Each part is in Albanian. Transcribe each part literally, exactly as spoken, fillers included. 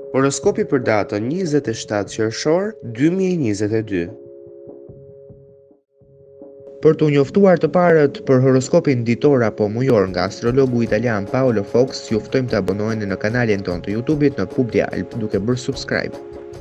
Horoskopi për datën njëzet e shtatë qershor dy mijë e njëzet e dy. Për të njoftuar të parët për horoskopin ditor apo mujor nga astrologu italian Paolo Fox, ju ftojmë të abonoheni në kanalin ton të YouTube-it në Publi Alp duke bërë subscribe.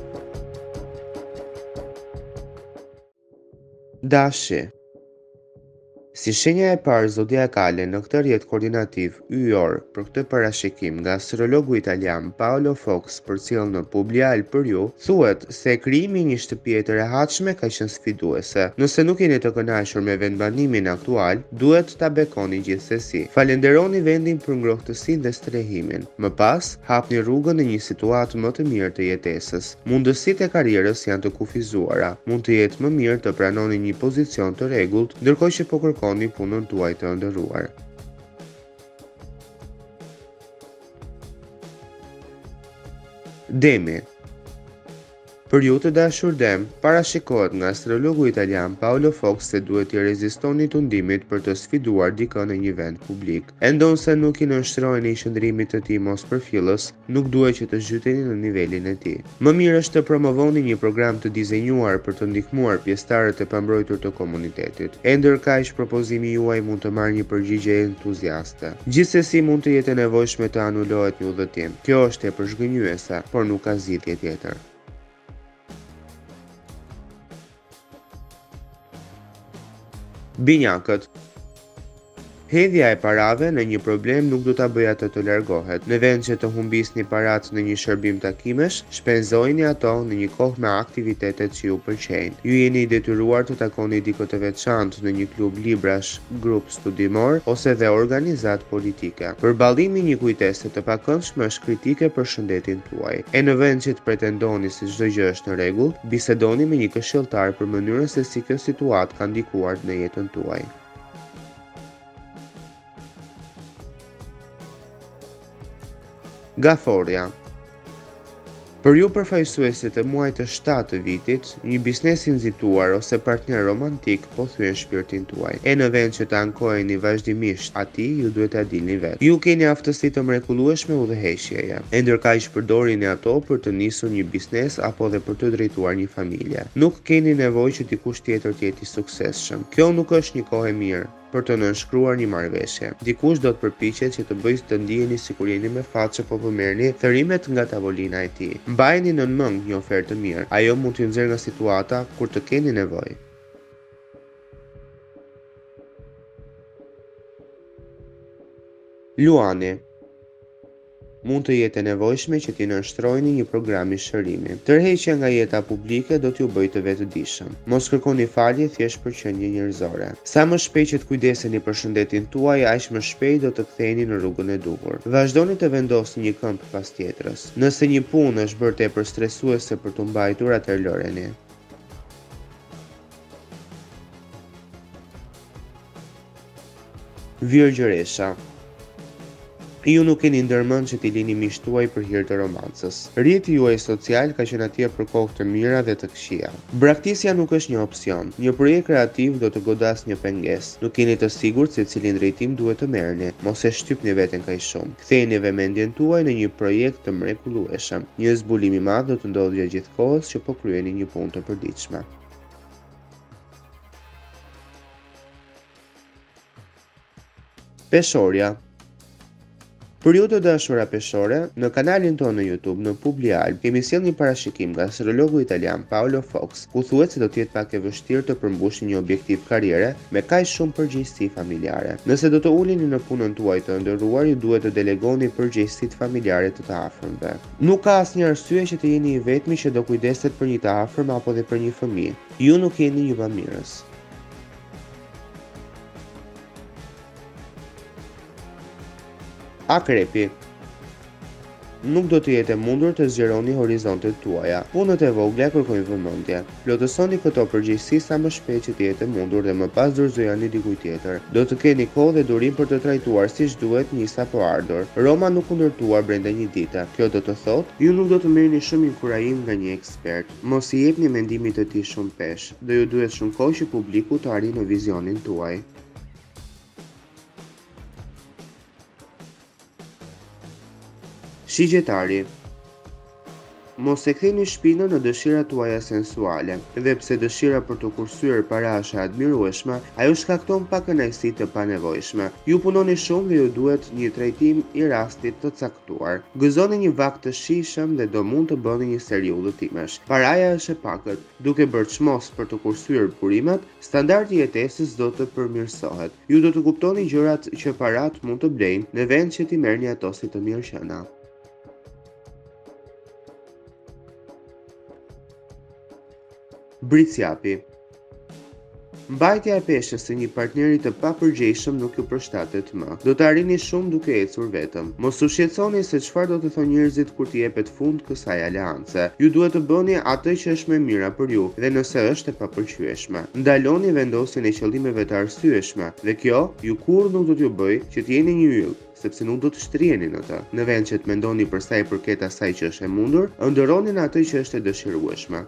Dashi. Si shenja e parë zodiakale në këtë rrjet koordinativ yjor për këtë parashikim nga astrologu italian Paolo Fox përcjell në Publi Alp për ju, thuhet se krijimi i një shtëpie të rehatshme ka qenë sfiduese. Nëse nuk jeni të kënaqur me vendbanimin aktual, duhet ta bekoni gjithsesi. Falenderoni vendin për ngrohtësinë dhe strehimin. Më pas, hapni rrugën në një situatë më të mirë të jetesës. Mundësitë e karrierës janë të kufizuara. Mund të jetë më mirë të pranoni një pozicion të rregullt, ndërkohë që po kërkoni punën tuaj të ëndërruar. Demi. Për ju të dashur Dem, parashikohet nga astrologu italian Paolo Fox se duhet t'i rezistoni tundimit për të sfiduar dikën në një vend publik. E ndonse nuk i nënshtrojeni qëndrimit të tij mosperfillës, nuk duhet që të zhyteni në nivelin e tij. Më mirë është të promovoni një program të dizenjuar për të ndihmuar pjesëtarët e pambrojtur të komunitetit. E ndërkaq propozimi juaj mund të marrë një përgjigje entuziaste. Gjithsesi mund të jetë e nevojshme të anulohet një udhëtim. Kjo është e përzgënjyese, por nuk ka zgjidhje tjetër. Binjakët. Hedhja e parave në një problem nuk do ta bëjë atë të largohet. Në vend që të humbisni paratë në një shërbim takimesh, shpenzojini ato në një kohë me aktivitetet që ju pëlqejnë. Ju jeni i detyruar të takoni dikë të veçantë në një klub librash, grup studimor ose dhe organizat politike. Përballimi një kujtese të pakëndshme është kritike për shëndetin tuaj. E në vend që të pretendoni se çdo gjë është në rregull, bisedoni me një këshilltar për mënyrën se si kjo situatë ka ndikuar në jetën tuaj. Gaforia. Për ju përfaqësuesit e muajit të shtatë të vitit, një biznes i nxituar ose partner romantik po thyen shpirtin tuaj. E në vend që të ankoheni vazhdimisht atij, ju duhet ta dilni vetë. Ju keni aftësi të mrekullueshme udhëheqjeje. E ndërkaq përdorini ato për të nisur një biznes apo dhe për të drejtuar një familje. Nuk keni nevojë që dikush tjetër të jetë i suksesshëm. Kjo nuk është një kohë e mirë për të nënshkruar një marrëveshje. Dikush do të përpiqet që të bëjë të ndiheni sikur jeni me fat që po merrni thërimet nga tavolina e tij. Mbajini nën mend një ofertë të mirë. Ajo mund t'ju nxjerrë nga situata kur të keni nevojë. Luani. Mund të jetë e nevojshme që t'i nënshtrojni një program i shërimi. Tërheqja nga jeta publike do t'ju bëjë të vetëdijshëm. Mos kërkoni falje thjesht për qenie njerëzore. Sa më shpejt që të kujdeseni për shëndetin tuaj, aq më shpejt do të ktheheni në rrugën e duhur. Vazhdoni të vendosni një këmbë pas tjetrës. Nëse një punë është bërë tepër stresuese për t'u mbajtur, atëherë lëreni. Virgjëresha. Ju nuk keni ndërmend që t'i lini miqtë tuaj për hir të romancës. Rrjeti juaj social ka qenë atje për kohë të mira dhe të këqija. Braktisja nuk është një opsion. Një projekt kreativ do të godasë një pengesë. Nuk jeni të sigurt se cilin drejtim duhet të merrni. Mos e shtypni veten kaq shumë. Kthejeni vëmendjen tuaj në një projekt të mrekullueshëm. Një zbulim i madh do të ndodhë gjatë gjithë kohës që po kryeni një punë të përditshme. Peshorja. Për ju të dashura peshore, në kanalin tonë në YouTube në Publi Alp kemi sjellë një parashikim nga astrologu italian Paolo Fox, ku thuhet se do të jetë pak e vështirë të përmbushni një objektiv karriere me kaq shumë përgjegjësi familjare. Nëse do të uleni në punën tuaj të ëndërruar, ju duhet të delegoni përgjegjësitë familjare të të afërmve. Nuk ka asnjë arsye që të jeni i vetmi që do kujdeset për një të afërm apo dhe për një fëmijë. Ju nuk jeni një bamirës. Akrepi. Nuk do të jetë e mundur të zgjeroni horizontet tuaja. Punët e vogla kërkojnë vëmendje. Plotësoni këto përgjegjësi sa më shpejt që të jetë e mundur dhe më pas dorëzojani dikujt tjetër. Do të keni kohë dhe durim për të trajtuar siç duhet një sapo ardhur. Roma nuk u ndërtuar brenda një dite. Kjo do të thotë, ju nuk do të merrni shumë inkurajim nga një ekspert. Mos i jepni mendimit të tij shumë pesh. Do ju duhet shumë kohë që publiku të arrijë në vizionin tuaj. Shigjetari. Mos e ktheni shpinën në dëshirat tuaja sensuale, dhe pse dëshira për të kursyer para është e admirueshme, ajo shkakton pakënaqësi të panevojshme. Ju punoni shumë dhe ju duhet një trajtim i rastit të caktuar. Gëzoni një vakt të shijshëm dhe do mund të bëni një seri udhëtimesh. Paraja është e pakët, duke bërë çmos për të kursyer burimet, standardi i jetesës do të përmirësohet. Ju do të kuptoni gjërat që parat mund të blejnë në vend që t'i merrni ato si të mirëqenia. Britsjapi. Mbajtja e peshës së një partneri të papërgjegjshëm nuk ju përshtatet më. Do të arrini shumë duke ecur vetëm. Mos u shqetësoni se çfarë do të thonë njerëzit kur t'i jepet fund kësaj aleance. Ju duhet të bëni atë që është më e mira për ju, dhe nëse është e papërqyeshme. Ndaloni vendosjen e qëllimeve të arsyeshme, dhe kjo ju kurrë nuk do t'ju bëjë që t'jeni një yll, sepse nuk do të shtriheni në të. Në vend që të mendoni për sa i përket asaj që është e mundur, ëndërroni në atë që është e dëshirueshme.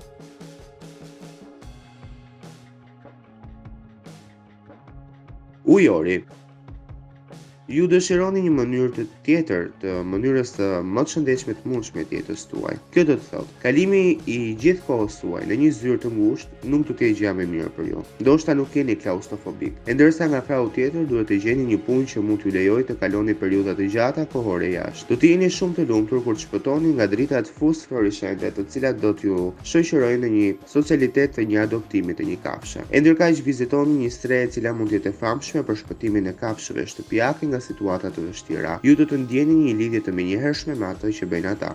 Ujori. Ju dëshironi një mënyrë të tjetër të mënyrës të më të shëndetshme të mundshme të jetës tuaj. Kjo do të thotë, kalimi i gjithë kohës tuaj në një zyrë të ngushtë nuk do të jetë gjë më e mirë për ju. Ndoshta nuk jeni klaustrofobik, e ndërsa nga krau tjetër duhet të gjeni një punë që mund t'ju lejojë të kaloni periudha të gjata kohore jashtë. Do të jeni shumë të lumtur kur të shpëtoni nga dritat fusfluorescente, të cilat do t'ju shoqërojnë në një socialitet të një adoptimi të një kafshë. E ndërkaq vizitoni një stre e cila mund të jetë e famshme për shpëtimin e kafshëve shtëpiake nga situata të vështira. Ju do të ndjeni një lidhje të menjëhershme me atë që bëjnë ata.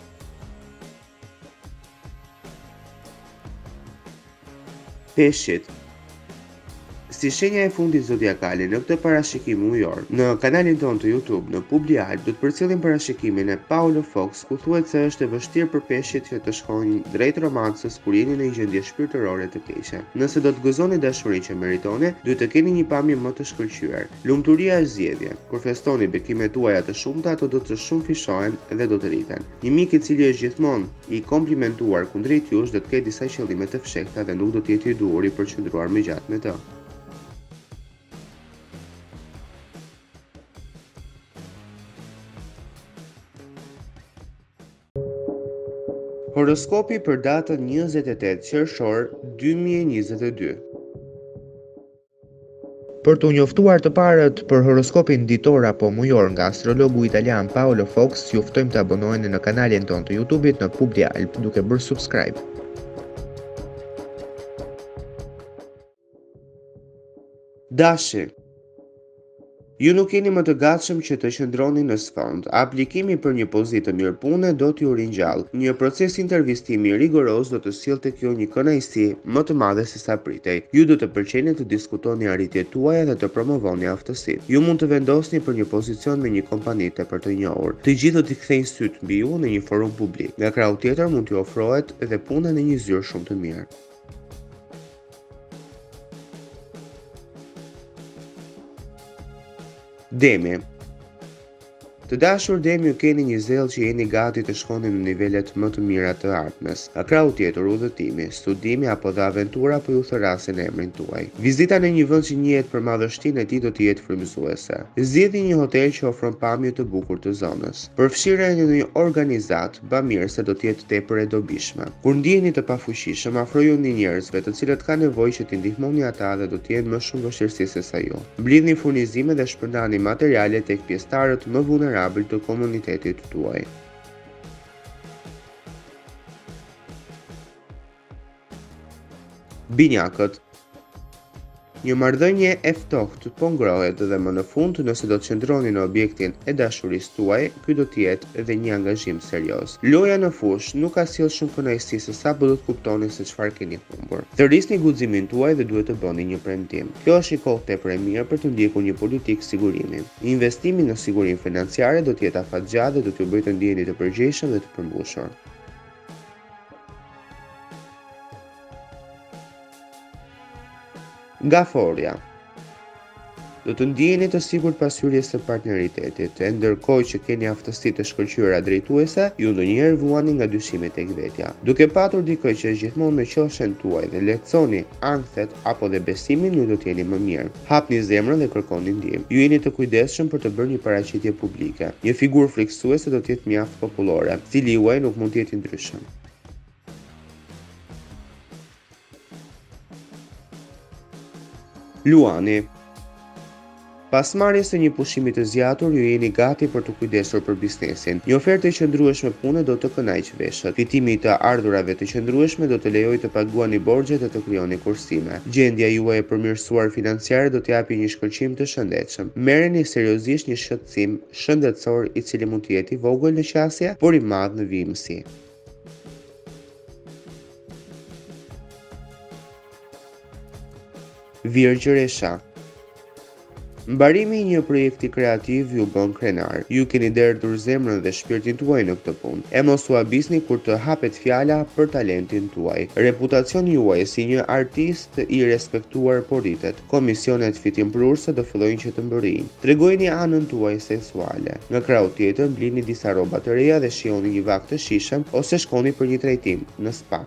Peshqit. Si shenja e fundit zodiakale në këtë parashikim ujor, në kanalin tonë të YouTube, në Publi Alb, do të përcjellim parashikimin e Paulo Fox, ku thuhet se është e vështirë për peshqit që të shkojnë drejt romancës kur jeni në një gjendje shpirtërore të keqe. Nëse do të gëzoni dashurinë që meritoni, duhet të keni një pamje më të shkëlqyer. Lumturia është zgjedhje. Kur festoni bekimet tuaja të shumta, ato do të shumë fishohen dhe do të rriten. Një mik i cili është gjithmonë i komplimentuar kundrejt jush do të ketë disa qëllime të fshehta dhe nuk do të jetë i duhur i përqendruar më gjatë me të. Horoskopi për datën njëzet e tetë qershor dy mijë e njëzet e dy. Për të njoftuar të parët për horoskopin ditor apo mujor nga astrologu italian Paolo Fox, ju ftojmë të abonoheni në kanalin tonë të YouTube-it në Publi Alb duke bërë subscribe. Dashi. Ju nuk jeni më të gatshëm që të qëndroni në sfond. Aplikimi për një pozitë të mirëpune do t'ju ringjallë. Një proces intervistimi rigoroz do të sjellte tek ju një kënaqësi më të madhe se sa pritej. Ju do të pëlqeni të diskutoni arritjet tuaja dhe të promovoni aftësitë. Ju mund të vendosni për një pozicion me një kompani tepër të njohur. Të gjithë do t'i kthejnë syt mbi ju në një forum publik. Nga krau tjetër mund t'ju ofrohet edhe puna në një zyrë shumë të mirë. Demi. Të dashur Demi, ju keni një zell që jeni gati të shkoni në nivelet më të mira të ardhmes. A krau tjetër, udhëtimi, studimi apo dhe aventura po ju thërasin emrin tuaj. Vizita në një vend që njihet për madhështinë e tij do të jetë frymëzuese. Zgjidhni një hotel që ofron pamje të bukur të zonës. Përfshireni në një organizat bamirëse do të jetë tepër e dobishme. Kur ndiheni të pafuqishëm, afrojuni njerëzve të cilët kanë nevojë që t'i ndihmoni ata dhe do të jenë më shumë vështirësi se sa ju. Mblidhni furnizime dhe shpërndani materiale tek pjesëtarët më vulnerabël të komunitetit tuaj. Binjakët. Një marrëdhënie e ftohtë po ngrohet dhe më në fund, nëse do të qëndroni në objektin e dashurisë tuaj, ky do të jetë edhe një angazhim serioz. Loja në fush nuk ka sjell shumë kënaqësi se sapo do të kuptoni se çfarë keni humbur. Thërrisni guximin tuaj dhe duhet të bëni një premtim. Kjo është një kohë tepër e mirë për të ndjekur një politikë sigurimi. Investimi në sigurinë financiare do të jetë afatgjatë dhe do t'ju bëjë të ndiheni të përgjegjshëm dhe të përmbushur. Gaforia. Do të ndjeni të sigurt pas hyrjes së partneritetit, e ndërkohë që keni aftësi të shkëlqyera drejtuese, ju ndonjëherë vuani nga dyshimi tek vetja. Duke patur dikë që është gjithmonë në qofshin tuaj dhe lehtësoni ankthet apo dhe besimin, ju do të jeni më mirë. Hapni zemrën dhe kërkoni ndihmë. Ju jeni të kujdesshëm për të bërë një paraqitje publike. Një figurë frikësuese do të jetë mjaft popullore, cili juaj nuk mund të jetë i ndryshëm. Luani. Pas marrjes së një pushimi të zgjatur, ju jeni gati për të kujdesur për biznesin. Një ofertë e qëndrueshme pune do të kënaqë veshët. Fitimi i të ardhurave të qëndrueshme do të lejojë të paguani borxhet dhe të krijoni kursime. Gjendja juaj e përmirësuar financiare do të japë një shkëlqim të shëndetshëm. Merreni seriozisht një shqetësim shëndetësor i cili mund të jetë i vogël në qasje, por i madh në vimësi. Virgjëresha. Mbarimi i një projekti kreativ ju bën krenar. Ju keni derdhur zemrën dhe shpirtin tuaj në këtë punë. E mos u habisni kur të hapet fjala për talentin tuaj. Reputacioni juaj si një artist i respektuar po rritet. Komisionet fitimprurëse do fillojnë që të mbërrijnë. Tregojeni anën tuaj sensuale. Nga krau tjetër blini disa rroba të reja dhe shihoni një vakt të shishëm ose shkoni për një trajtim në spa.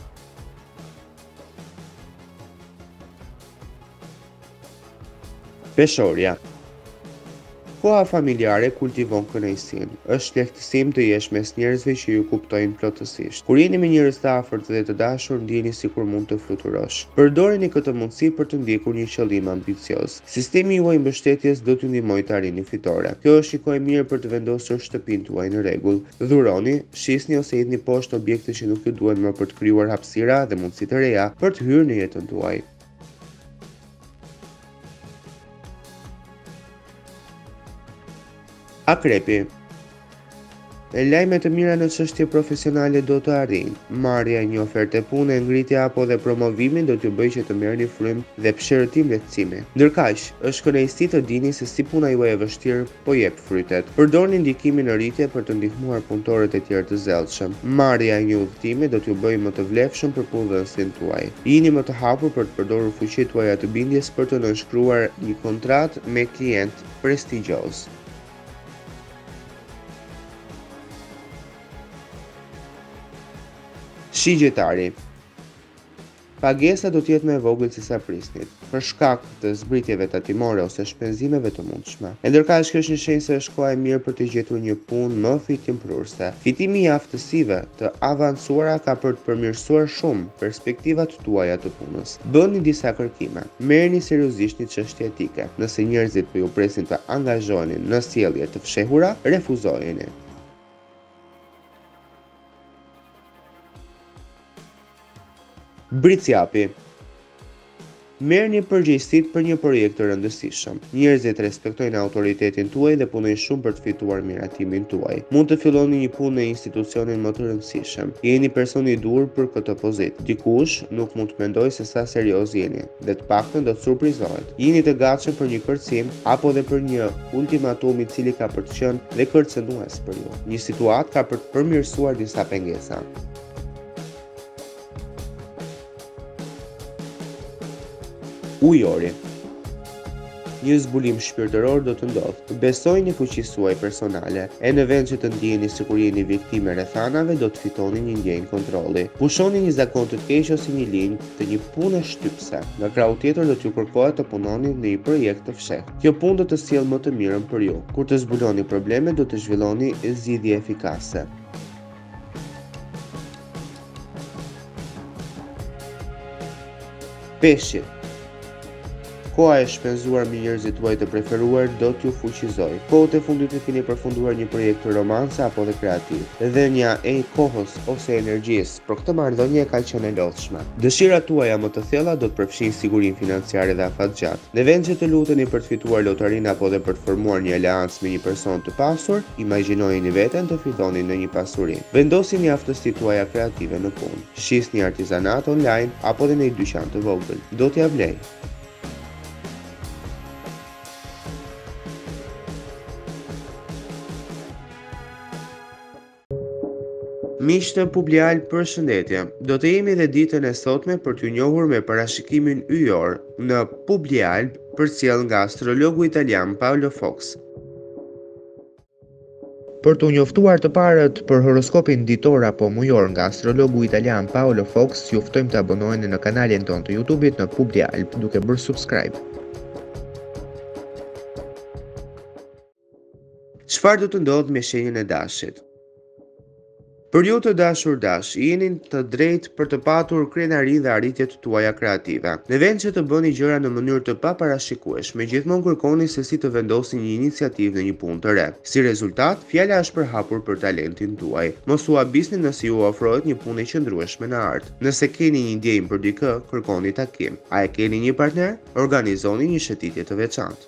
Peshorja. Koha familjare kultivon kënaqësinë. Është lehtësim të jesh mes njerëzve që ju kuptojnë plotësisht. Kur jeni me njerëz të afërt dhe të dashur, ndjeni sikur mund të fluturosh. Përdoreni këtë mundësi për të ndjekur një qëllim ambicioz. Sistemi juaj mbështetjes do t'ju ndihmojë të arrini fitore. Kjo është një kohë e mirë për të vendosur shtëpinë tuaj në rregull. Dhuroni, shisni ose hidhni poshtë objekte që nuk ju duhen më për të krijuar hapësira dhe mundësi të reja për të hyrë në jetën tuaj. Akrepi. Lajme të mira në çështje profesionale do të arrijnë. Marrja e një oferte pune, ngritja apo dhe promovimi do t'ju bëjë që të merrni frymë dhe pëshërëtim lehtësimi. Ndërkaq, është kënaqësi të dini se si puna juaj e vështirë po jep frytet. Përdorni ndikimin në rritje për të ndihmuar punëtorët e tjerë të zellshëm. Marrja e një udhëtimi do t'ju bëjë më të vlefshëm për punëdhënësin tuaj. Jini më të hapur për të përdorur fuqitë tuaja të bindjes për të nënshkruar një kontratë me klient prestigjioz. Shigjetari. Pagesa do të jetë më e vogël se sa prisnit, për shkak të zbritjeve tatimore ose shpenzimeve të mundshme. E ndërkaq kjo është një shenjë se është koha e mirë për të gjetur një punë më fitimprurëse. Fitimi i aftësive të avancuara ka për të përmirësuar shumë perspektivat tuaja të punës. Bëni disa kërkime. Merrni seriozisht një çështje etike. Nëse njerëzit po ju presin të angazhoheni në sjellje të fshehura, refuzojeni. Britsjapi. Merrni përgjegjësitë për një projekt të rëndësishëm. Njerëzit respektojnë autoritetin tuaj dhe punojnë shumë për të fituar miratimin tuaj. Mund të filloni një punë në institucionin më të rëndësishëm. Jeni personi i duhur për këtë pozitë. Dikush nuk mund të mendojë se sa serioz jeni, dhe të paktën do të surprizohet. Jeni të gatshëm për një kërcim apo dhe për një ultimatum i cili ka për të qenë dhe kërcënues për ju. Një situatë ka për të përmirësuar disa pengesa. Ujori. Një zbulim shpirtëror do të ndodhë. Besojni në fuqinë tuaj personale, e në vend që të ndjeni sikur jeni viktimë rrethanave, do të fitoni një ndjenjë kontrolli. Pushoni një zakon të keq ose një linjë të një pune shtypse. Nga krau tjetër do t'ju kërkohet të punoni në një projekt të fshehtë. Kjo punë do të sjellë më të mirën për ju. Kur të zbuloni probleme, do të zhvilloni zgjidhje efikase. Peshqi. Koha e shpenzuar me njerëzit tuaj të preferuar do t'ju fuqizoj. Kohët e fundit të keni përfunduar një projekt të romance apo dhe kreativ. Dhënia e kohës ose energjisë për këtë marrëdhënie ka qenë e lodhshme. Dëshirat tuaja më të thella do të përfshijnë sigurinë financiare dhe afatgjatë. Në vend që të luteni për të fituar lotarinë apo dhe për të formuar një aleancë me një person të pasur, imagjinojeni veten të fitoni në një pasuri. Vendosini aftësitë tuaja kreative në punë. Shisni artizanat online apo dhe në një dyqan të vogël. Do t'ja vlej. Miq të Publial, përshëndetje. Do të jemi edhe ditën e sotme për t'ju njohur me parashikimin yjor në Publial përcjell nga astrologu italian Paolo Fox. Për t'u njoftuar të parët për horoskopin ditor apo mujor nga astrologu italian Paolo Fox, ju ftojmë të abonoheni në kanalin ton të YouTube-it në Publial duke bërë subscribe. Çfarë do të ndodhë me shenjën e dashit? Për ju të dashur dash, jeni të drejtë për të patur krenari dhe arritjet tuaja kreative. Në vend që të bëni gjëra në mënyrë të paparashikueshme, gjithmonë kërkoni se si të vendosni një iniciativë në një punë të re. Si rezultat, fjala është përhapur për talentin tuaj. Mos u habisni nëse ju ofrohet një punë e qëndrueshme në art. Nëse keni një ndjenjë për dikë, kërkoni takim. A e keni një partner? Organizoni një shëtitje të veçantë.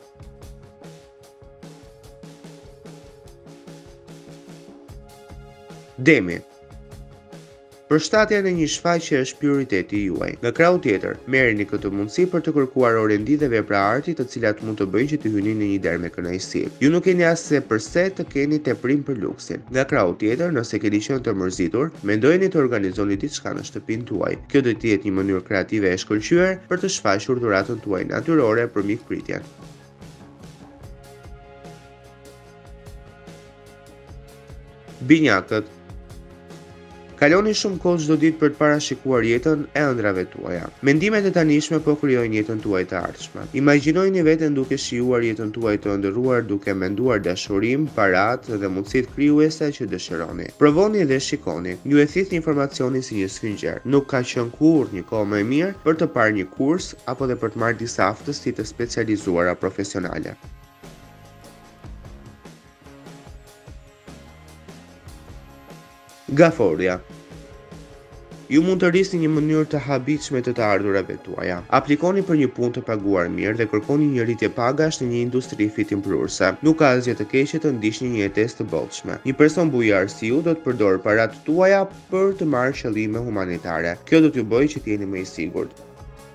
Demi. Përshtatja në një shfaqje është prioriteti juaj. Nga krau tjetër, merrni këtë mundësi për të kërkuar orendi dhe vepra arti të cilat mund të bëjnë që të hyni në një derë me kënaqësi. Ju nuk keni as se përse të keni teprim për luksin. Nga krau tjetër, nëse keni qenë të mërzitur, mendojeni të organizoni diçka në shtëpinë tuaj. Kjo do të jetë një mënyrë kreative e shkëlqyer për të shfaqur dhuratën tuaj natyrore për mikpritjen. Binjakët. Kaloni shumë kohë çdo ditë për të parashikuar jetën e ëndrave tuaja. Mendimet e tanishme po krijojnë jetën tuaj të ardhshme. Imagjinojeni veten duke shijuar jetën tuaj të ëndërruar duke menduar dashurim, paratë dhe mundësitë krijuese që dëshironi. Provoni dhe shikoni. Ju e thithni informacionin si një sfinxher. Nuk ka qenë kurrë një kohë më e mirë për të parë një kurs apo dhe për të marrë disa aftësi të specializuara profesionale. Gaforia. Ju mund të rrisni një mënyrë të habitshme të të ardhurave tuaja. Aplikoni për një punë të paguar mirë dhe kërkoni një rritje pagash në një industri fitimprurse. Nuk ka asgjë të keqe të ndiqni një jetesë të bollshme. Një person bujar si ju do të përdorë paratë tuaja për të marrë qëllime humanitare. Kjo do t'ju bëjë që t'jeni më i sigurt.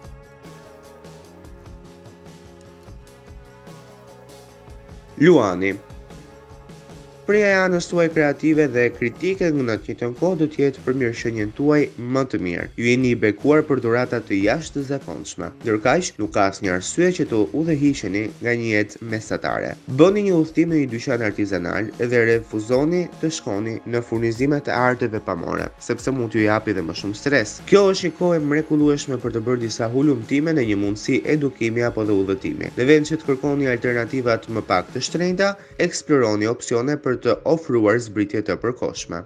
Luani. Preja e anës tuaj kreative dhe kritike në të njëjtën kohë do të jetë për mirëqenien tuaj më të mirë. Ju jeni i bekuar për dhurata të jashtëzakonshme. Ndërkaq, nuk ka asnjë arsye që të udhëhiqeni nga një jetë mesatare. Bëni një udhëtim në një dyqan artizanal dhe refuzoni të shkoni në furnizimet e arteve pamore, sepse mund t'ju japi dhe më shumë stres. Kjo është një kohë e mrekullueshme për të bërë disa hulumtime në një mundësi edukimi apo dhe udhëtimi. Në vend që të kërkoni alternativat më pak të shtrenjta, eksploroni opsione për të ofruar zbritje të përkohshme.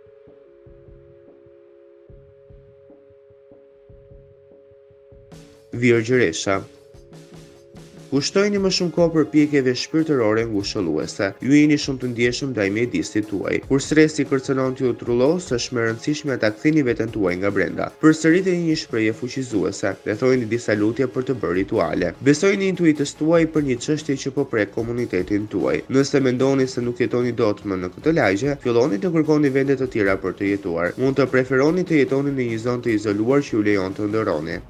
Virgjëresha. Kushtojini më shumë kohë përpjekjeve shpirtërore ngushëlluese. Ju jeni shumë të ndjeshëm ndaj mjedisit tuaj. Kur stresi kërcënon t'ju trullos, është më e rëndësishme ta kthini veten tuaj nga brenda. Përsëriteni një shprehje fuqizuese dhe thojeni disa lutje për të bërë rituale. Besojini intuitës tuaj për një çështje që po prek komunitetin tuaj. Nëse mendoni se nuk jetoni dot më në këtë lagje, filloni të kërkoni vende të tjera për të jetuar. Mund të preferoni të jetoni në një zonë të izoluar që ju lejon të ndërroni.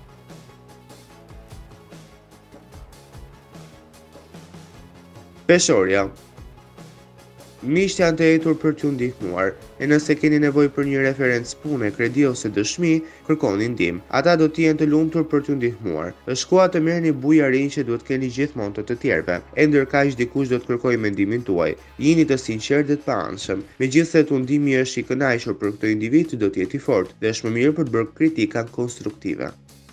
Peshorja. Miqtë janë të etur për t'ju ndihmuar, e nëse keni nevojë për një referencë pune, kredi ose dëshmi, kërkoni ndihmë. Ata do të jenë të lumtur për t'ju ndihmuar. Është koha të merrni bujarin që duhet keni gjithmonë të të tjerëve. E ndërkaq dikush do të kërkojë mendimin tuaj. Jini të sinqertë dhe të paanshëm. Megjithëse tundimi është i kënaqur për këtë individ, do të jetë i fortë dhe është më mirë për të bërë kritika konstruktive.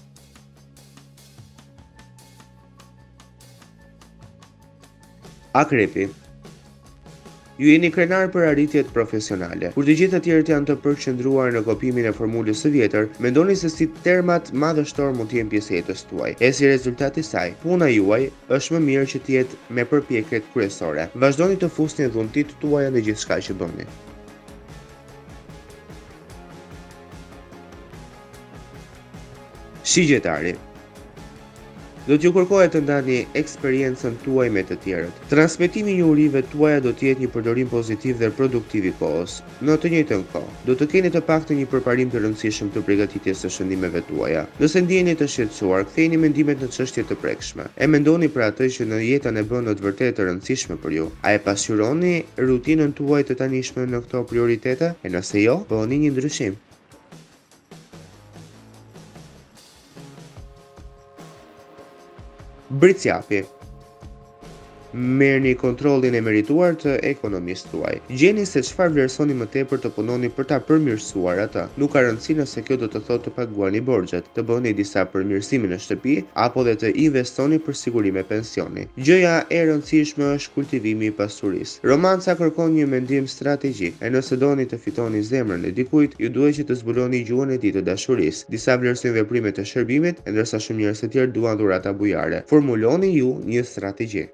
Akrepi. Ju jeni krenar për arritjet profesionale. Kur të gjithë të tjerët janë të përqendruar në kopimin e formulës së vjetër, mendoni se si termat madhështor mund të jenë pjesë e jetës tuaj. E si rezultat i saj, puna juaj është më mirë që të jetë me përpjekjet kryesore. Vazhdoni të fusni dhuntit tuaja në gjithçka që bëni. Shigjetari. Do t'ju kërkohet të ndani eksperiencën tuaj me të tjerët. Transmetimi i urive tuaja do të jetë një përdorim pozitiv dhe produktiv i kohës. Në të njëjtën kohë, do të keni të paktën një përparim të rëndësishëm të përgatitjes së shëndimeve tuaja. Nëse ndjeni të shqetësuar, kthejini mendimet në çështje të prekshme. E mendoni për atë që në jetën e bën në të vërtetë të rëndësishme për ju. A e pasqyroni rutinën tuaj të tanishme në këto prioritete? E nëse jo, bëni një ndryshim. Britsjapi. Merrni kontrollin e merituar të ekonomisë tuaj. Gjeni se çfarë vlerësoni më tepër të punoni për ta përmirësuar atë. Nuk ka rëndësi nëse kjo do të thotë të paguani borxhet, të bëni disa përmirësime në shtëpi apo dhe të investoni për sigurime pensioni. Gjëja e rëndësishme është kultivimi i pasurisë. Romanca kërkon një mendim strategjik, e nëse doni të fitoni zemrën e dikujt, ju duhet që të zbuloni gjuhën e tij të dashurisë. Disa vlerësojnë veprimet e shërbimit, ndërsa shumë njerëz të tjerë duan dhurata bujare. Formuloni ju një strategji.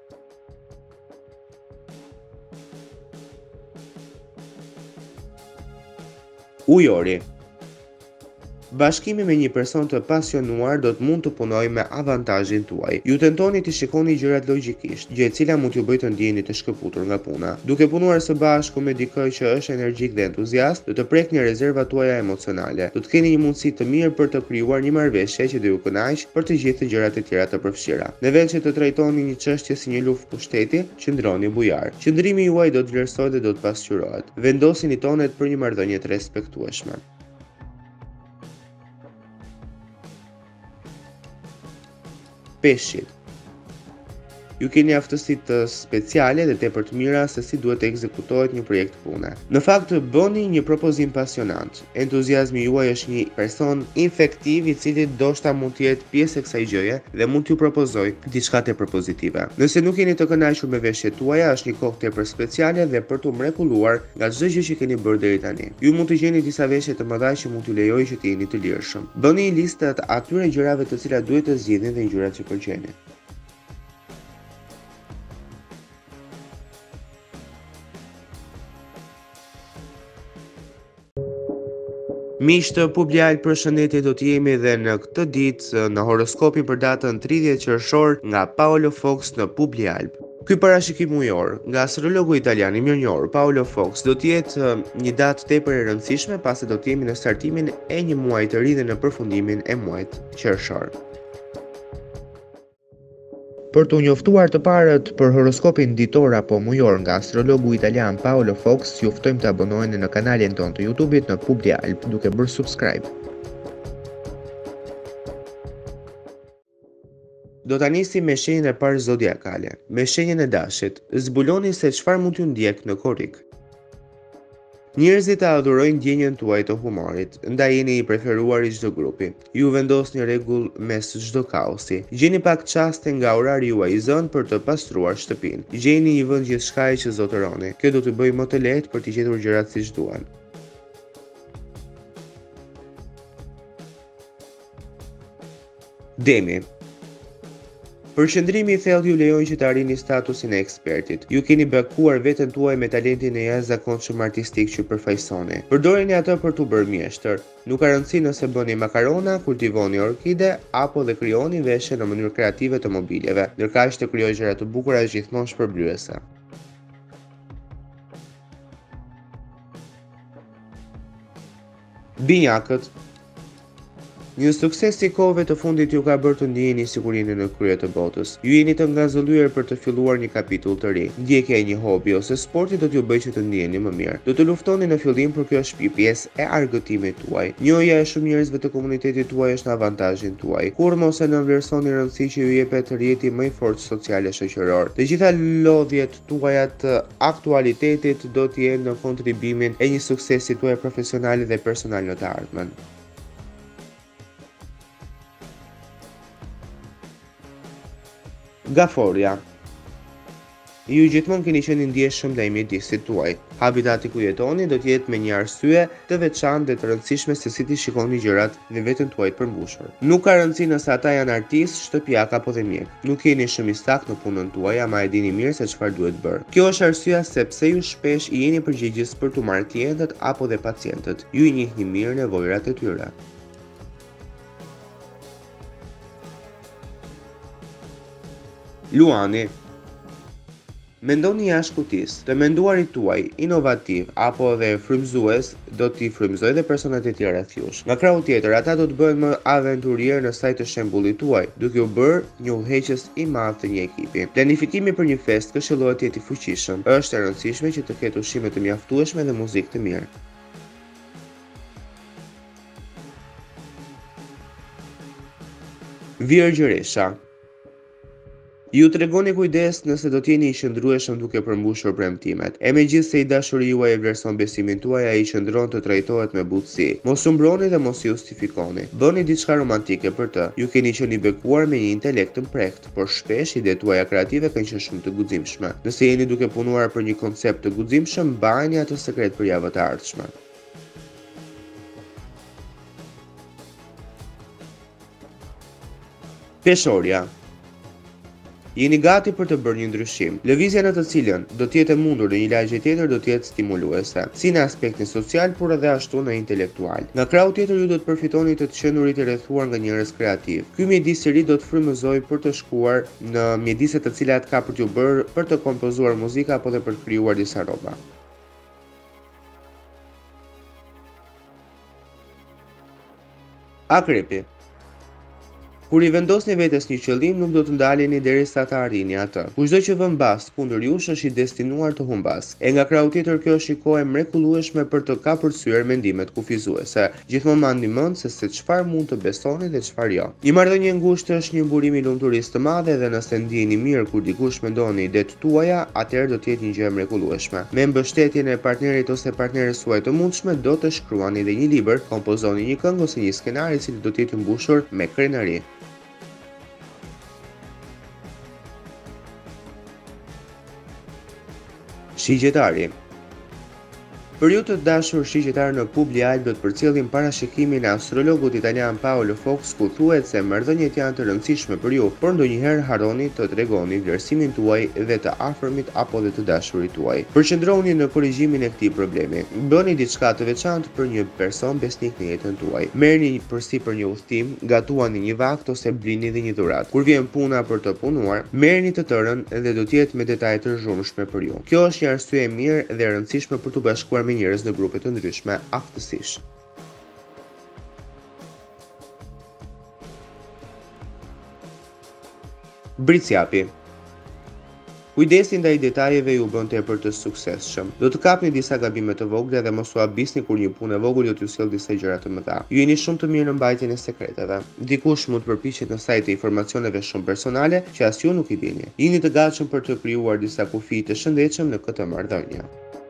Ujori. Bashkimi me një person të pasionuar do të mund të punojë me avantazhin tuaj. Ju tentoni të shikoni gjërat logjikisht, gjë e cila mund t'ju bëjë të ndjeni të shkëputur nga puna. Duke punuar së bashku me dikë që është energjik dhe entuziast, do të prekni rezervat tuaja emocionale. Do të keni një mundësi të mirë për të krijuar një marrëveshje që do ju kënaq për të gjithë gjërat e tjera të përfshira. Në vend që të trajtoni një çështje si një luftë pushteti, qëndroni bujar. Qëndrimi juaj do të vlerësohet dhe do të pasqyrohet. Vendosini tonet për një marrëdhënie të respektueshme. Peshqit. Ju keni aftësitë speciale dhe tepër të mira se si duhet të ekzekutohet një projekt pune. Në fakt, bëni një propozim pasionant. Entuziazmi juaj është një person infektiv i cili ndoshta mund të jetë pjesë e kësaj gjëje dhe mund t'ju propozoj diçka tepër pozitive. Nëse nuk jeni të kënaqur me veshjet tuaja, është një kohë tepër speciale dhe për t'u mrekulluar nga çdo gjë që keni bërë deri tani. Ju mund të gjeni disa veshje të mëdha që mund t'ju lejojë që të jeni të lirshëm. Bëni një listë të atyre gjërave të cilat duhet të zgjidhni dhe gjërat që pëlqeni. Miq të Publial, përshëndetje, do të jemi edhe në këtë ditë në horoskopin për datën tridhjetë qershor nga Paolo Fox në Publial. Ky parashikim ujor nga astrologu italian i mirënjohur Paolo Fox do të jetë një datë tepër e rëndësishme pasi do të jemi në startimin e një muaji të ri dhe në përfundimin e muajit qershor. Për të njoftuar të parët për horoskopin ditor apo mujor nga astrologu italian Paolo Fox, ju ftojmë të abonoheni në kanalin ton të YouTube-it në Publial duke bërë subscribe. Do ta nisim me shenjën e parë zodiakale, me shenjën e Dashit. Zbuloni se çfarë mund t'ju ndjek në korrik. Njerëzit e adhurojnë ndjenjën tuaj të humorit, ndaj jeni i preferuar i çdo grupi. Ju vendosni rregull mes çdo kaosi. Gjeni pak çaste nga orari juaj i zënë për të pastruar shtëpinë. Gjeni një vend gjithçkaje që zotëroni. Kjo do t'ju bëjë më të lehtë për të gjetur gjërat siç duan. Demi. Përqendrimi i thellë ju lejon që të arrini statusin e ekspertit. Ju keni bekuar veten tuaj me talentin e jashtëzakonshëm artistik që përfaqësoni. Përdorini atë për t'u bërë mjeshtër. Nuk ka rëndësi nëse bëni makarona, kultivoni orkide apo dhe krijoni veshje në mënyrë kreative të mobiljeve, ndërkaq të krijojë gjëra të bukura gjithmonë shpërblyese. Binjakët. Një sukses i kohëve të fundit ju ka bërë të ndjeni sigurinë në krye të botës. Ju jeni të ngazëlluar për të filluar një kapitull të ri. Ndjekja e një hobi ose sporti do t'ju bëjë që të ndjeni më mirë. Do të luftoni në fillim për kjo është pjesë e argëtimit tuaj. Njohja e shumë njerëzve të komunitetit tuaj është në avantazhin tuaj. Kur mos e nënvlerësoni rëndësinë që ju jepet rrjeti më i fortë social e shoqëror. Të gjitha lodhjet tuaja të aktualitetit do të jenë në kontribimin e një suksesi tuaj profesional dhe personal në të ardhmen. Gaforia. Ju gjithmonë keni qenë ndjeshëm ndaj mjedisit tuaj. Habitati ku jetoni do të jetë me një arsye të veçantë dhe të rëndësishme se si ti shikoni gjërat dhe veten tuaj të përmbushur. Nuk ka rëndësi nëse ata janë artist, shtëpiak apo dhe mjek. Nuk jeni shumë i saktë në punën tuaj, ama e dini mirë se çfarë duhet bërë. Kjo është arsyeja sepse ju shpesh i jeni përgjegjës për tu marrë klientët apo dhe pacientët. Ju i njihni mirë nevojrat e tyre. Luani. Mendoni jashtë kutisë, të menduarit tuaj inovativ apo dhe frymëzues do t'i frymëzojë dhe personat e tjerë rreth jush. Nga krahu tjetër, ata do të bëhen më aventurierë në saj të shembullit tuaj, duke u bërë një udhëheqës i madh të një ekipi. Planifikimi për një festë këshillohet të jetë i fuqishëm. Është e rëndësishme që të ketë ushqime të mjaftueshme dhe muzikë të mirë. Virgjëresha. Ju tregoni kujdes nëse do t'jeni i qëndrueshëm duke përmbushur premtimet. E megjithse i dashuri juaj e vlerëson besimin tuaj, ai qëndron të trajtohet me butësi. Mos u mbroni dhe mos i justifikoni. Bëni diçka romantike për të. Ju keni qenë i bekuar me një intelekt të mprehtë, por shpesh idetë tuaja kreative kanë qenë shumë të guximshme. Nëse jeni duke punuar për një koncept të guximshëm, mbajini atë sekret për javët e ardhshme. Peshorja. Jeni gati për të bërë një ndryshim. Lëvizja në të cilën do të jetë e mundur në një lagje tjetër do të jetë stimuluese, si në aspektin social, por edhe ashtu në intelektual. Nga krahu tjetër ju do të përfitoni të të qenurit e rrethuar nga njerëz kreativ. Ky mjedis i ri do të frymëzojë për të shkuar në mjedise të cilat ka për t'ju bërë për të kompozuar muzikë apo dhe për të krijuar disa rroba. Akrepi. Kur i vendosni vetes një qëllim, nuk do të ndaleni derisa ta arrini atë. Kushdo që vën bast kundër jush është i destinuar të humbas. E nga krahu tjetër, kjo është një kohë e mrekullueshme për të kapërcyer mendimet kufizuese. Gjithmonë mani mend se se çfarë mund të besoni dhe çfarë jo. Një marrëdhënie ngushtë është një burim i lumturisë të madhe dhe nëse ndiheni mirë kur dikush mendon idetë tuaja, atëherë do të jetë një gjë e mrekullueshme. Me mbështetjen e partnerit ose partneres suaj të mundshme, do të shkruani dhe një libër, kompozoni një këngë ose një skenar i cili do të jetë i mbushur me krenari. Shigjetari. Për ju të dashur shigjetar në Publi Alb do të përcjellim parashikimin e astrologut italian Paolo Fox, ku thuhet se marrëdhëniet janë të rëndësishme për ju, por ndonjëherë harroni të tregoni vlerësimin tuaj dhe të afërmit apo dhe të dashurit tuaj. Përqendroni në korrigjimin e këtij problemi. Bëni diçka të veçantë për një person besnik në jetën tuaj. Merrni përsipër një udhtim, gatuani një vakt ose blini dhe një dhuratë. Kur vjen puna për të punuar, merrni të tërën dhe do të jetë me detaje të zhurmshme për ju. Kjo është një arsye e mirë dhe e rëndësishme për të bashkuar me njerëz në grupe të ndryshme aftësisht. Britsjapi. Kujdesi ndaj detajeve ju bën tepër të suksesshëm. Do të kapni disa gabime të vogla dhe mos u habisni kur një punë e vogël do t'ju sjellë disa gjëra të mëdha. Ju jeni shumë të mirë në mbajtjen e sekreteve. Dikush mund të përpiqet në sajte informacioneve shumë personale që as ju nuk i dini. Jeni të gatshëm për të krijuar disa kufi të shëndetshëm në këtë marrëdhënie.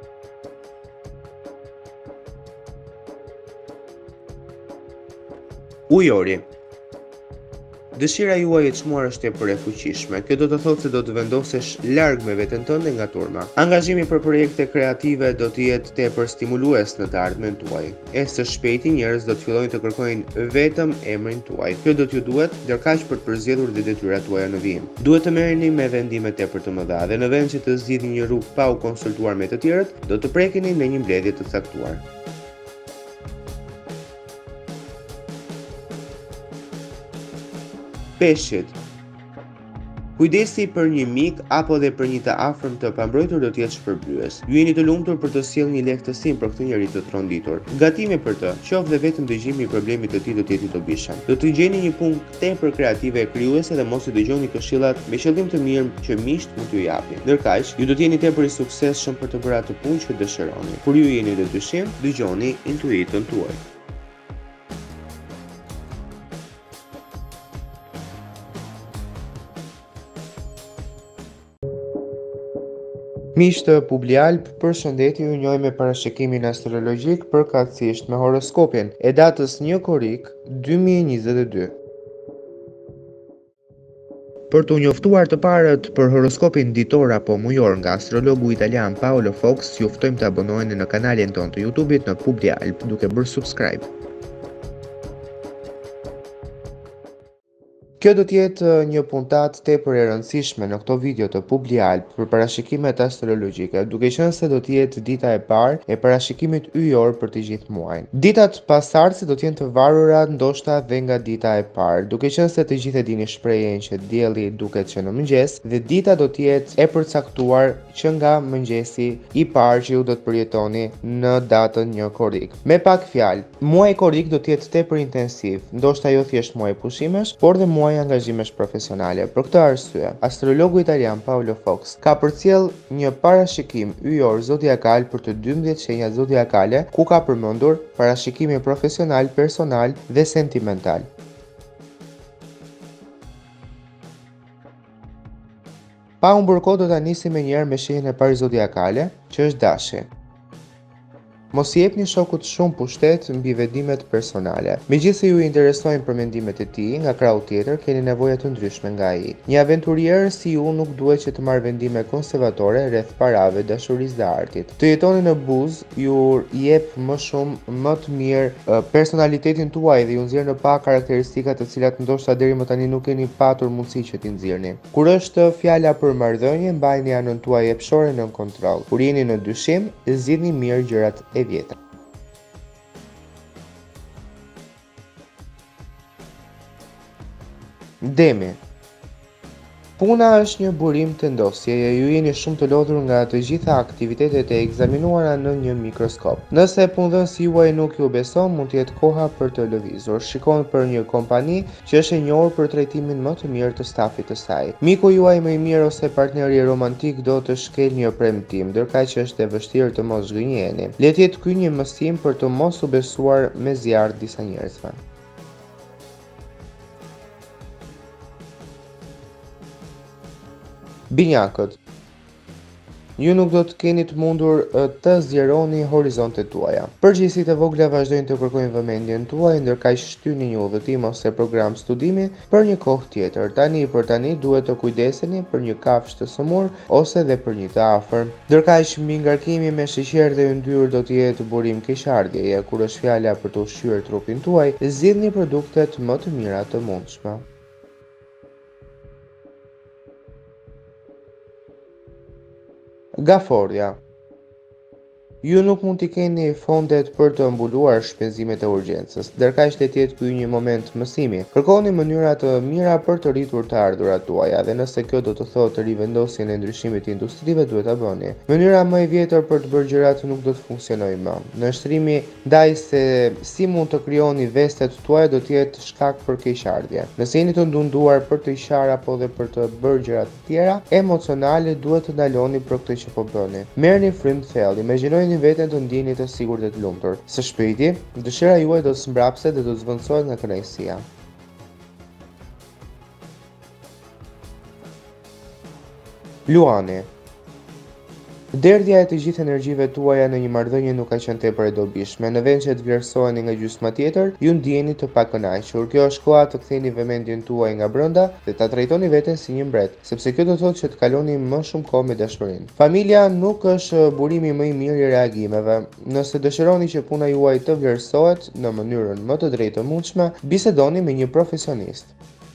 Ujori. Dëshira juaj e çmuar është tepër e fuqishme. Kjo do të thotë se do të vendosesh larg me veten tënde nga turma. Angazhimi për projekte kreative do të jetë tepër stimulues në të ardhmen tuaj. E së shpejti njerëz do të fillojnë të kërkojnë vetëm emrin tuaj. Kjo do t'ju duhet ndërkaq për të përzgjedhur dhe detyrat tuaja në vijim. Duhet të merreni me vendime tepër të mëdha dhe në vend që të zgjidhni një rrugë pa u konsultuar me të tjerët, do të prekeni në një mbledhje të caktuar. Peshqit. Kujdesi për një mik apo dhe për një të afërm të pambrojtur do të jetë shpërblyes. Ju jeni të lumtur për të sjellë një lehtësim për këtë njerëz të tronditur. Gatimi për të, qoftë dhe vetëm dëgjimi i problemit të tij do të jetë i dobishëm. Do të gjeni një punë tepër kreative e krijuese dhe mos i dëgjoni këshillat me qëllim të mirë që miqt mund t'ju japin. Ndërkaq, ju do të jeni tepër i suksesshëm për të bërë atë punë që dëshironi. Kur ju jeni në dyshim, dëgjoni intuitën tuaj. Miq të Publi Alb, përshëndetje, ju njoj me parashikimin astrologjik përkatësisht me horoskopin e datës një korrik dy mijë e njëzet e dy. Për të njoftuar të parët për horoskopin ditor apo mujor nga astrologu italian Paolo Fox, ju ftojmë të abonoheni në kanalin ton të YouTube-it në Publi Alb duke bërë subscribe. Kjo do të jetë një puntat tepër e rëndësishme në këto video të Publialp për parashikimet astrologjike, duke qenë se do të jetë dita e parë e parashikimit yjor për të gjithë muajin. Ditat pasardhëse do të jenë të varura ndoshta dhe nga dita e parë, duke qenë se të gjithë e dini shprehjen që dielli duket që në mëngjes, dhe dita do të jetë e përcaktuar që nga mëngjesi i parë që ju do të përjetoni në datën një korrik. Me pak fjalë, muaji korrik do të jetë tepër intensiv, ndoshta jo thjesht muaj pushimesh, por dhe muaj angazhimesh profesionale. Për këtë arsye, astrologu italian Paolo Fox ka përcjell një parashikim yjor zodiakal për të dymbëdhjetë shenjat zodiakale, ku ka përmendur parashikimi profesional, personal dhe sentimental. Pa humbur kohë, do ta nisim me njëherë me shenjën e parë zodiakale, që është Dashi. Mos i jepni shokut shumë pushtet mbi vendimet personale. Megjithëse ju i interesojnë përmendimet e tij, nga krahu tjetër keni nevoja të ndryshme nga ai. Një aventurier si ju nuk duhet që të marrë vendime konservatore rreth parave, dashurisë dhe artit. Të jetoni në buzë ju jep më shumë më të mirë personalitetin tuaj dhe ju nxjerr në pa karakteristika të cilat ndoshta deri më tani nuk keni patur mundësi që t'i nxjerrni. Kur është fjala për marrëdhënie, mbajini anën tuaj jepshore nën kontroll. Kur jeni në dyshim, zgjidhni mirë gjërat e vjetra. Demi. Puna është një burim tendosjeje, ju jeni shumë të lodhur nga të gjitha aktivitetet e ekzaminuara në një mikroskop. Nëse punëdhënësi juaj nuk ju beson, mund të jetë koha për të lëvizur. Shikoni për një kompani që është e njohur për trajtimin më të mirë të stafit të saj. Miku juaj më i mirë ose partneri romantik do të shkel një premtim, ndërkaq që është e vështirë të mos zgënjeheni. Le të jetë ky një mësim për të mos u besuar me zjarr disa njerëzve. Binjakët. Ju nuk do të keni të mundur të zgjeroni horizontet tuaja. Përgjegjësitë e vogla vazhdojnë të kërkojnë vëmendjen tuaj, ndërkaq shtyni një udhëtim ose program studimi për një kohë tjetër. Tani për tani duhet të kujdeseni për një kafshë të sëmur ose dhe për një të afër. Ndërkaq mbi ngarkimi me sheqer dhe yndyrë do të jetë burim keqardhjeje. Kur është fjala për të ushqyer trupin tuaj, zgjidhni produktet më të mira të mundshme. Gaforja. Ju nuk mund t'i keni fondet për të mbuluar shpenzimet e urgjencës, ndërkaq le të jetë ky një moment mësimi. Kërkoni mënyra të mira për të rritur të ardhurat tuaja, dhe nëse kjo do të thotë rivendosjen e ndryshimit të industrive, duhet ta bëni. Mënyra më e vjetër për të bërë gjërat nuk do të funksionojë më. Nënshtrimi ndaj se si mund të krijoni vestet tuaja do të jetë shkak për keqardhje. Nëse jeni të ndunduar për të qar apo dhe për të bërë gjëra të tjera emocionale, duhet të ndaloni për këtë që po bëni. Merrni frymë thellë, imagjinoni një veten të ndjeni të sigurt dhe të lumtur. Së shpejti, dëshira juaj do të smbrapse dhe do të zvendësohet nga kënaqësia. Luani. Derdhja e të gjithë energjive tuaja në një marrëdhënie nuk ka qenë tepër e dobishme. Në vend që të vlerësoheni nga gjysma tjetër, ju ndjeni të pakënaqur. Kjo është koha të ktheni vëmendjen tuaj nga brenda dhe ta trajtoni veten si një mbret, sepse kjo do të thotë që të kaloni më shumë kohë me dashurinë. Familja nuk është burimi më i mirë i reagimeve. Nëse dëshironi që puna juaj të vlerësohet në mënyrën më të drejtë të mundshme, bisedoni me një profesionist.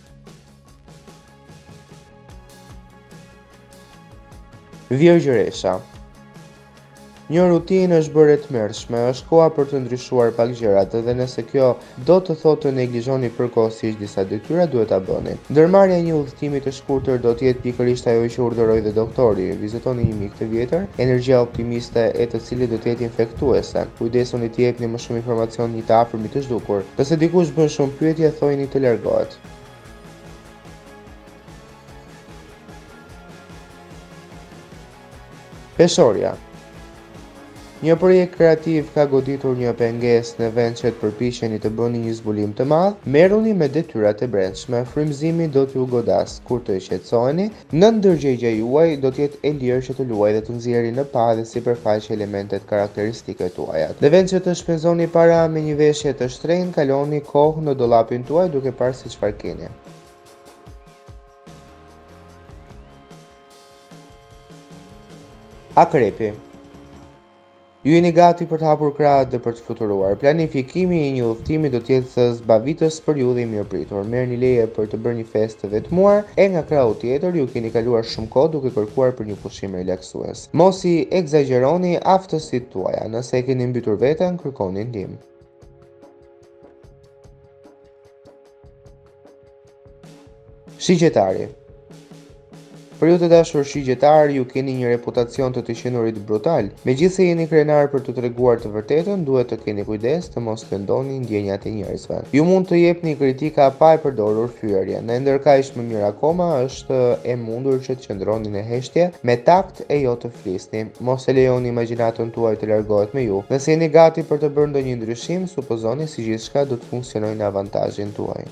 Vjergjëresha. Një rutinë është bërë e tmerrshme, është koha për të ndryshuar pak gjërat, dhe nëse kjo do të thotë të neglizhoni përkohësisht disa detyra, duhet ta bëni. Ndërmarrja e një udhëtimi të shkurtër do të jetë pikërisht ajo që urdhëroi dhe doktori. Vizitoni një mik të vjetër, energjia optimiste e të cilit do të jetë infektuese. Kujdesuni të jepni më shumë informacion një të afërmit të zhdukur. Nëse dikush bën shumë pyetje, thojini të largohet. Peshorja. Një projekt kreativ ka goditur një pengesë në vend që të përpiqeni të bëni një zbulim të madh, merruni me detyrat e brendshme. Frymëzimi do t'ju godas. Kur të qetësoheni, në ndërgjegja juaj do të jetë e lirë që të luajë dhe të nxjerrni në pa dhe sipërfaqe elementet karakteristike tuaja. Në vend që të shpenzoni para me një veshje të shtrenjtë, kaloni kohë në dollapin tuaj duke parë se çfarë keni. Akrepi. Ju jeni gati për të hapur krahët dhe për të fluturuar. Planifikimi i një udhëtimi do të jetë zbavitës për ju dhe i mirëpritur. Merrni leje për të bërë një festë të vetmuar e nga krahu tjetër ju keni kaluar shumë kohë duke kërkuar për një pushim relaksues. Mos i egzagjeroni aftësitë tuaja. Nëse e keni mbytur veten, kërkoni ndihmë. Shigjetari. Për ju të dashur shigjetar, ju keni një reputacion të të qenurit brutal. Megjithse jeni krenar për të treguar të vërtetën, duhet të keni kujdes të mos këndoni ndjenjat e njerëzve. Ju mund të jepni kritika pa e përdorur fyerje. Në ndërkaq më mirë akoma është e mundur që të qëndroni në heshtje me takt e jo të flisni. Mos e lejoni imagjinatën tuaj të largohet me ju. Nëse jeni gati për të bërë ndonjë ndryshim, supozoni se gjithçka do të funksionojë në avantazhin tuaj.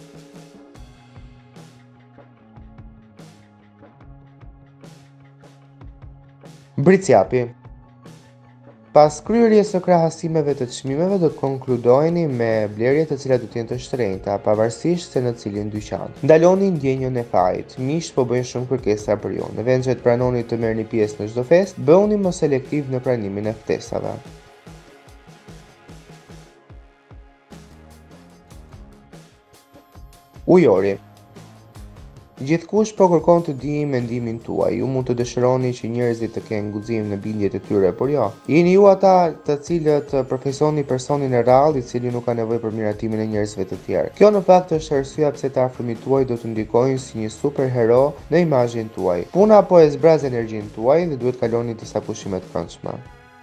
Britsjapi. Pas kryerjes së krahasimeve të çmimeve do të konkludojeni me blerje të cilat do të jenë të shtrenjta, pavarësisht se në cilin dyqan. Ndaloni ndjenjën e fajit. Miqt po bëjnë shumë kërkesa për ju. Në vend që të pranoni të merrni pjesë në çdo festë, bëhuni më selektiv në pranimin e ftesave. Ujori. Gjithkush po kërkon të dijë mendimin tuaj. Ju mund të dëshironi që njerëzit të kenë guxim në bindjet e tyre, por jo. Jeni ju ata të cilët përfaqësoni personin e rrallë i cili nuk ka nevojë për miratimin e njerëzve të tjerë. Kjo në fakt është arsyeja pse të afërmit tuaj do të ndikojnë si një superhero në imazhin tuaj. Puna po e zbraz energjinë tuaj dhe duhet kaloni disa pushime të këndshme.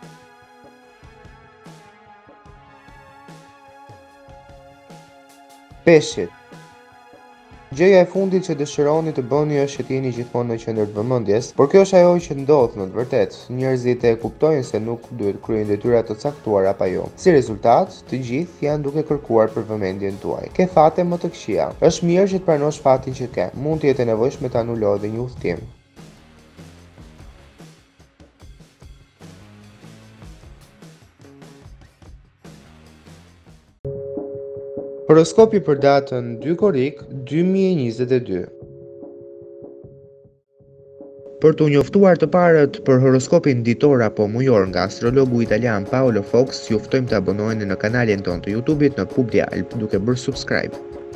Peshqit. Gjëja e fundit që dëshironi të bëni është që të jeni gjithmonë në qendër të vëmendjes, por kjo është ajo që ndodh në të vërtetë. Njerëzit e kuptojnë se nuk duhet kryejnë detyra të caktuara pa ju. Si rezultat, të gjithë janë duke kërkuar për vëmendjen tuaj. Ke fate më të këqija. Është mirë që të pranosh fatin që ke. Mund të jetë e nevojshme të anulohet dhe një udhëtim. Horoskopi për datën dy korrik dy mijë e njëzet e dy. Për të njoftuar të parët për horoskopin ditor apo mujor nga astrologu italian Paolo Fox, ju ftojmë të abonoheni në kanalin ton të YouTube-it në Publi Alp duke bërë subscribe.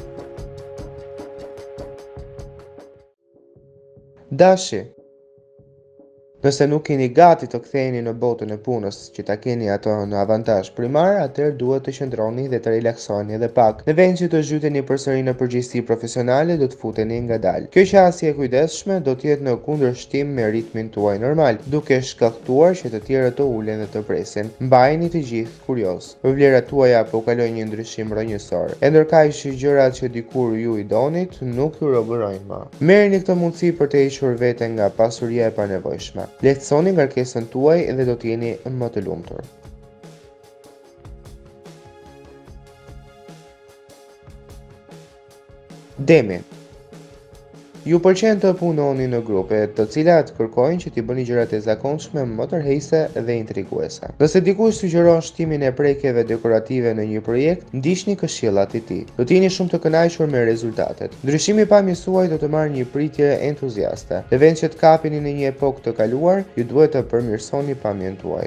Dashi. Nëse nuk keni gati të ktheheni në botën e punës që ta keni ato në avantazh primar, atëherë duhet të qëndroni dhe të relaksoheni edhe pak. Në vend që të zhyteni përsëri në përgjegjësi profesionale, do të futeni ngadalë. Kjo qasje e kujdesshme do të jetë në kundërshtim me ritmin tuaj normal, duke shkaktuar që të tjerët të ulen dhe të presin. Mbajini të gjithë kurioz. Vlerat tuaja po kalojnë një ndryshim rrënjësor. E ndërkaq që gjërat që dikur ju i donit nuk ju robërojnë më. Merrni këtë mundësi për të hequr veten nga pasuria e panevojshme. Lehtësoni ngarkesën tuaj dhe do të jeni më të lumtur. Demi. Ju pëlqen të punoni në grupe, të cilat kërkojnë që t'i bëni gjërat e zakonshme më tërheqëse dhe intriguese. Nëse dikush sugjeron shtimin e prekjeve dekorative në një projekt, ndiqni këshillat e tij. Do të jeni shumë të kënaqur me rezultatet. Ndryshimi i pamjes suaj do të marrë një pritje entuziaste. Në vend që të kapeni në një epokë të kaluar, ju duhet të përmirësoni pamjen tuaj.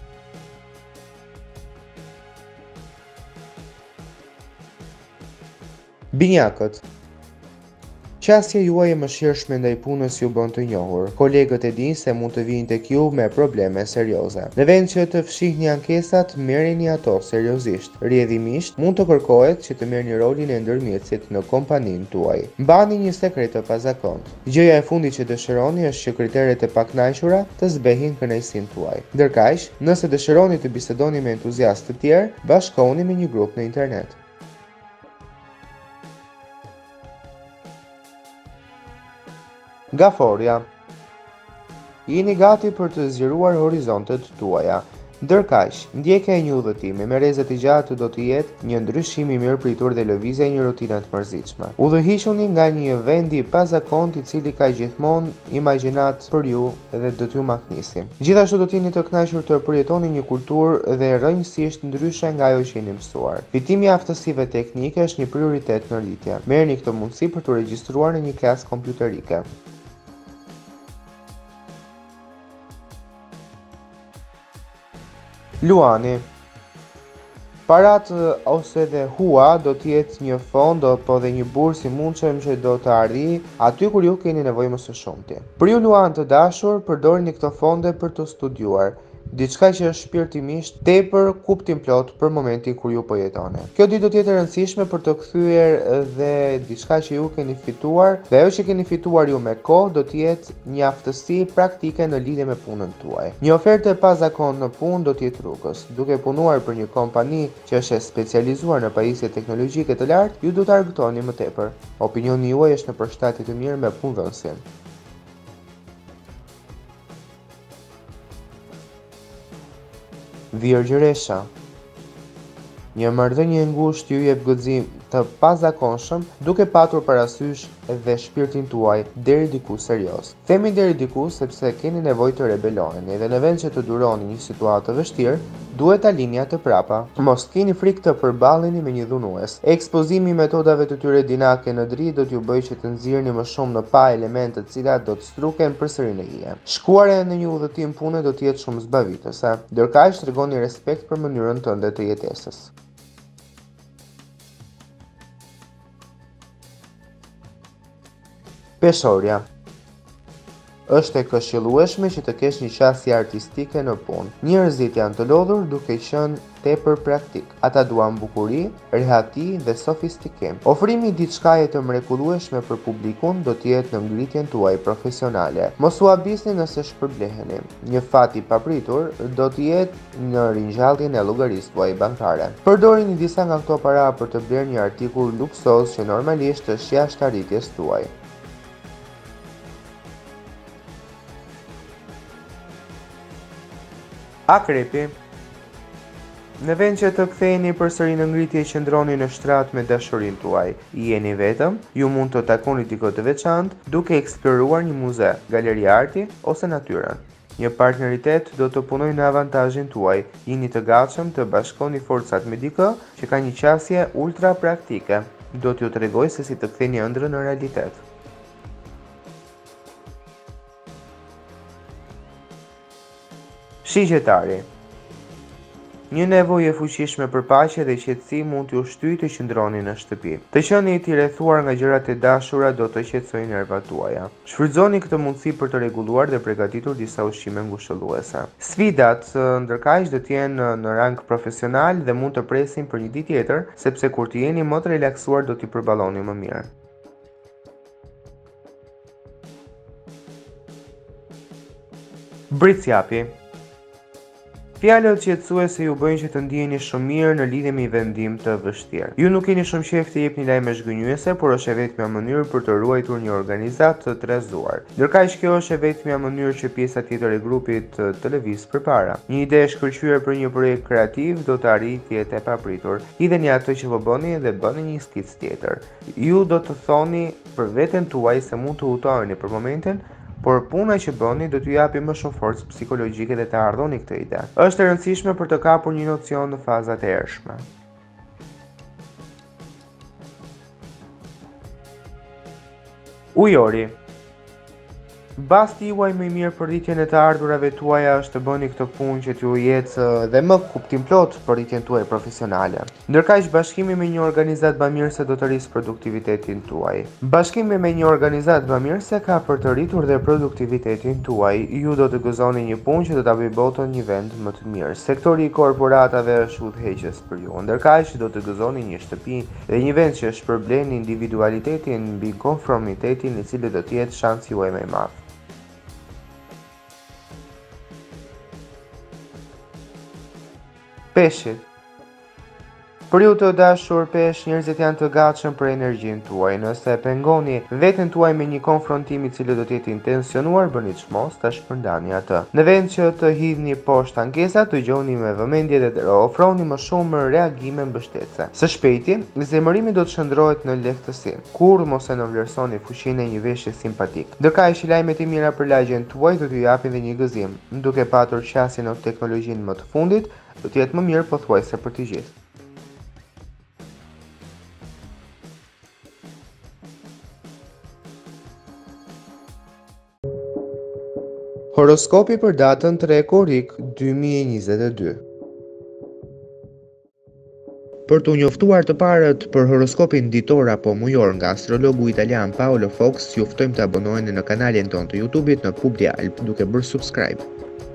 Binjakët. Qasja juaj e mëshirshme ndaj punës ju bën të njohur. Kolegët e dinë se mund të vinë tek ju me probleme serioze. Në vend që të fshihni ankesat, merreni ato seriozisht. Rrjedhimisht, mund të kërkohet që të merrni rolin e ndërmjetësit në kompaninë tuaj. Mbani një sekret të pazakont. Gjëja e fundit që dëshironi është që kriteret e pakënaqura të zbehin kënaqësinë tuaj. Ndërkaq, nëse dëshironi të bisedoni me entuziastë të tjerë, bashkohuni me një grup në internet. Gaforia. Jeni gati për të zgjeruar horizontet tuaja. Ndërkaq, ndjekja e një udhëtimi me rrezet e gjatë do të jetë një ndryshim i mirëpritur dhe lëvizja e një rutine të mërzitshme. Udhëhiquni nga një vendi pazakont i cili ka gjithmonë imagjinat për ju dhe do t'ju maknisi. Gjithashtu do t'jeni të kënaqur të përjetoni një kulturë dhe rrënjësisht ndryshe nga ajo që jeni mësuar. Fitimi i aftësive teknike është një prioritet në rritje. Merrni këtë mundësi për të regjistruar në një klasë kompjuterike. Luani. Parat ose dhe hua do t'jetë një fond apo dhe një burë si mundshëm që do të arrijë aty kur ju keni nevojë më së shumti. Për ju luan të dashur, përdorini këto fonde për të studiuar diçka që është shpirtimisht tepër kuptim plot për momentin kur ju po jetoni. Kjo ditë do të jetë e rëndësishme për të kthyer dhe diçka që ju keni fituar, dhe ajo që keni fituar ju me kohë do të jetë një aftësi praktike në lidhje me punën tuaj. Një ofertë e pazakon në punë do të jetë rrugës. Duke punuar për një kompani që është e specializuar në pajisje teknologjike të lartë, ju do të argëtoni më tepër. Opinioni juaj është në përshtatje të mirë me punëdhënësin. Virgjëresha. Një marrëdhënie e ngushtë ju jep gëzim të pazakonshëm duke patur parasysh edhe shpirtin tuaj deri diku serioz. Themi deri diku sepse keni nevojë të rebeloni dhe në vend që të duroni një situatë të vështirë, duhet ta lini atë prapa. Mos keni frikë të përballeni me një dhunues. Ekspozimi i metodave të tyre dinake në dritë do t'ju bëjë që të nxirrni më shumë në pa elemente të cilat do të struken përsëri në hije. Shkuarja në një udhëtim pune do të jetë shumë zbavitëse, ndërkaq tregoni respekt për mënyrën tënde të jetesës. Peshorja. Është e këshillueshme që të kesh një qasje artistike në punë. Njerëzit janë të lodhur duke qenë tepër praktik. Ata duan bukuri, rehati dhe sofistikim. Ofrimi i diçkaje të mrekullueshme për publikun do të jetë në ngritjen tuaj profesionale. Mos u habisni nëse shpërbleheni. Një fat i papritur do të jetë në ringjalljen e llogarisë tuaj bankare. Përdorini disa nga këto para për të blerë një artikull luksoz që normalisht është jashtë arritjes tuaj. Akrepi. Në vend që të ktheheni përsëri në ngritje, qëndroni në shtrat me dashurinë tuaj. Jeni vetëm, ju mund të takoni dikë të veçantë duke eksploruar një muze, galeri arti ose natyrën. Një partneritet do të punojë në avantazhin tuaj. Jeni të gatshëm të bashkoni forcat me dikë që ka një qasje ultra praktike. Do t'ju tregoj se si të ktheni ëndrrën në realitet. Shigjetari. Një nevojë e fuqishme për paqe dhe qetësi mund t'ju shtyjë të qëndroni në shtëpi. Të qeni i rrethuar nga gjërat e dashura do të qetësojnë nervat tuaja. Shfrytëzoni këtë mundësi për të rregulluar dhe përgatitur disa ushqime ngushëlluese. Sfidat ndërkaq do të jenë në rang profesional dhe mund të presin për një ditë tjetër, sepse kur të jeni më të relaksuar do t'i përballoni më mirë. Britsjapi. Fjalët qetësuese ju bëjnë që të ndiheni shumë mirë në lidhje me një vendim të vështirë. Ju nuk keni shumë qejf të jepni lajme zhgënjyese, por është e vetmja mënyrë për të ruajtur një organizat të trezzuar. Ndërkaq kjo është e vetmja mënyrë që pjesa tjetër e grupit të lëvizë përpara. Një ide e shkëlqyer për një projekt kreativ do të arrijë të jetë e papritur. Hidheni atë që po bëni dhe bëni një skicë tjetër. Ju do të thoni për veten tuaj se mund të hutoheni për momentin, por puna që bëni do t'ju japi më shumë forcë psikologjike dhe të ardhoni këtë ide. Është e rëndësishme për të kapur një nocion në fazat e ershme. Ujori. Basti juaj më i mirë për rritjen e të ardhurave tuaja është të bëni këtë punë që t'ju jetë dhe më kuptimplot për rritjen tuaj profesionale. Ndërkaq bashkimi me një organizat bamirëse do të rrisë produktivitetin tuaj. Bashkimi me një organizat bamirëse ka për të rritur dhe produktivitetin tuaj. Ju do të gëzoni një punë që do ta bëjë botën një vend më të mirë. Sektori i korporatave është udhëheqës për ju. Ndërkaq do të gëzoni një shtëpi dhe një vend që shpërblen individualitetin mbi konformitetin, i cili do të jetë shansi juaj më i madh. Peshit. Për ju të dashur pesh, njerëzit janë të gatshëm për energjinë tuaj. Nëse pengoni veten tuaj me një konfrontim i cili do të jetë intensionuar, bëni çmos ta shpërndani atë. Në vend që të hidhni poshtë ankesat, dëgjoni me vëmendje dhe ofroni më shumë reagime mbështetëse. Së shpejti, zemërimi do të shndrohet në lehtësi. Kur mos e nënvlerësoni fuqinë e një veshje simpatik. Ndërkaq lajmet e mira për lagjen tuaj do t'ju japin dhe një gëzim. Duke patur qasje në teknologjinë më të fundit, do të jetë më mirë pothuajse për të gjithë. Horoskopi për datën tre korrik dy mijë e njëzet e dy. Për t'u njoftuar të parët për horoskopin ditor apo mujor nga astrologu italian Paolo Fox, ju ftojmë të abonoheni në kanalin ton të YouTube-it në Publi Alp duke bërë subscribe.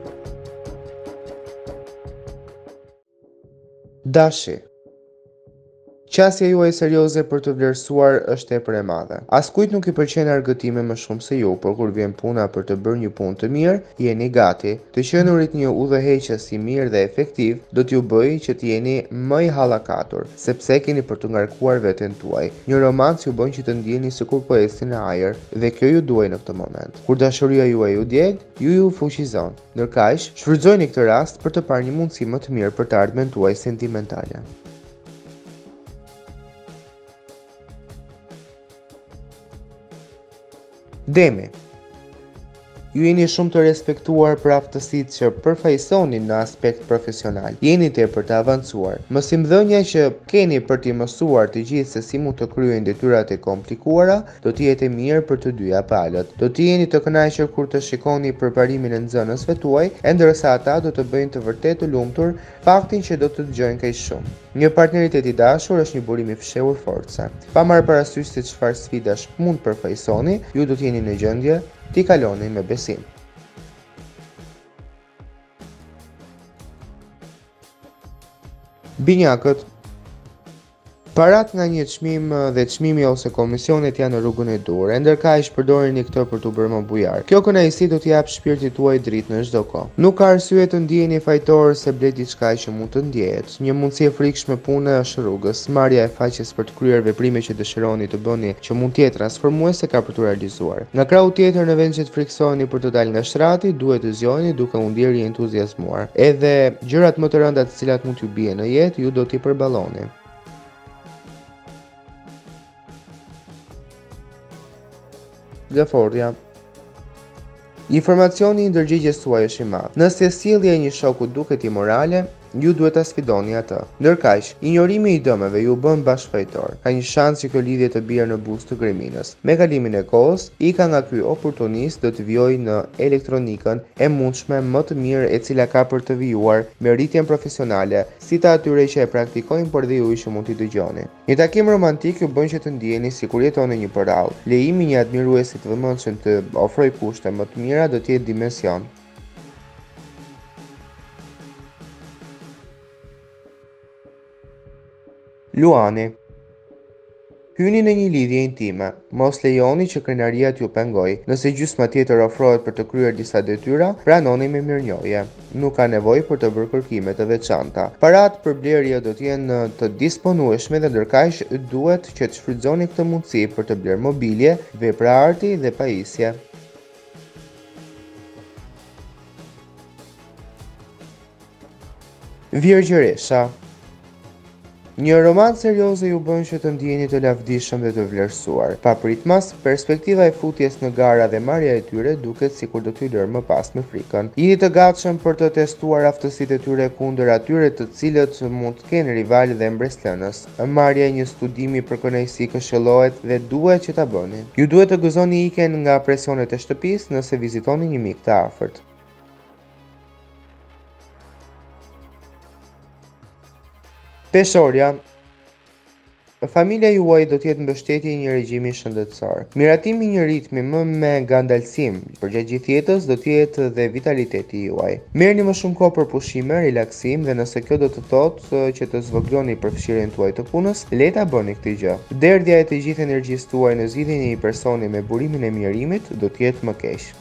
Dashi. Qasja juaj serioze për të vlerësuar është tepër e madhe. Askujt nuk i pëlqen argëtime më shumë se ju, por kur vjen puna për të bërë një punë të mirë, jeni gati. Të qenurit një udhëheqës i mirë dhe efektiv do t'ju bëjë që t'jeni më i hallakatur, sepse keni për të ngarkuar veten tuaj. Një romanc ju bën që të ndjeni sikur po ecni në ajër, dhe kjo ju duaj në këtë moment. Kur dashuria juaj ju djeg, ju ju fuqizon. Ndërkaq, shfrytëzoni këtë rast për të parë një mundësi më të mirë për të ardhmen tuaj sentimentale. Demi. Ju jeni shumë të respektuar për aftësitë që përfaqësoni në aspekt profesional. Jeni tepër të avancuar. Mësimdhënia që keni për t'i mësuar të gjithë se si mund të kryejnë detyrat e komplikuara, do të jetë mirë për të dyja palët. Do të jeni të kënaqur kur të shikoni përparimin e nxënësve tuaj, e ndërsa ata do të bëjnë të vërtetë të lumtur faktin që do të dëgjojnë kaq shumë. Një partneritet i dashur është një burim i fshehur force. Pa marrë parasysh se çfarë sfidash mund përfaqësoni, ju do të jeni në gjendje t'i kaloni me besim. Binjakët. Parat nga një çmim dhe çmimi ose komisionet janë në rrugën e dur, e ndërkaq përdorini këtë për t'u bërë më bujar. Kjo kënaqësi do t'i jap shpirtit tuaj dritë në çdo kohë. Nuk ka arsye të ndjeheni fajtor se ble diçka që mund të ndjehet. Një mundësi e frikshme pune është rrugës. Marrja e faqes për të kryer veprime që dëshironi të bëni që mund të jetë transformuese ka për t'u realizuar. Nga krahu tjetër, në vend që të friksoheni për të dalë nga shtrati, duhet të zgjojeni duke u ndjerë i entuziazmuar. Edhe gjërat më të rënda të cilat mund t'ju bien në jetë, ju do t'i përballoni. Gafordja. Informacioni i ndërgjigjes tuaj është i madh. Nëse sjellja e një shoku duket imorale, ju duhet ta sfidoni atë. Ndërkaq, injorimi i dëmeve ju bën bashkëfajtor. Ka një shans që kjo lidhje të bjerë në buzë të Greminës. Me kalimin e kohës, Ika nga ky oportunist do të vijojë në elektronikën e mundshme më të mirë e cila ka për të vijuar me rritjen profesionale, si të atyre që e praktikojnë por dhe ju që mund t'i dëgjoni. Një takim romantik ju bën që të ndjeni sikur jetoni një përrall. Lejimi një admiruesi të vëmendshëm të ofrojë kushte më të mira do të jetë dimension. Luani. Hyni në një lidhje intime. Mos lejoni që krenaria t'ju pengoj. Nëse gjysma tjetër ofrohet për të kryer disa detyra, pranoni me mirënjohje. Nuk ka nevojë për të bërë kërkime të veçanta. Paratë për blerje do të jenë të disponueshme dhe ndërkaq duhet që të shfrytëzoni këtë mundësi për të blerë mobilje, vepra arti dhe pajisje. Vjergjëresha. Një romancë serioze ju bën që të ndjeni të lavdishëm dhe të vlerësuar. Pa pritmas, perspektiva e futjes në gara dhe marrja e tyre duket sikur do t'ju lërë më pas me frikën. Jeni të gatshëm për të testuar aftësitë e tyre kundër atyre të cilët mund të kenë rival dhe mbreslënës. Marrja e një studimi për kënaqësi këshillohet dhe duhet që ta bëni. Ju duhet të gëzoni iken nga presionet e shtëpisë nëse vizitoni një mik të afërt. Peshorja. Familja juaj do të jetë mbështetje i një regjimi shëndetësor. Miratimi i një ritmi më me ngandalsim përgjatë gjithë jetës do të jetë dhe vitaliteti juaj. Merrni më shumë kohë për pushime, relaksim dhe nëse kjo do të thotë që të zvogloni përfshirjen tuaj të punës, le ta bëni këtë gjë. Derdhja e të gjithë energjisë tuaj në zgjidhjen e një personi me burimin e mjerimit do të jetë më keq.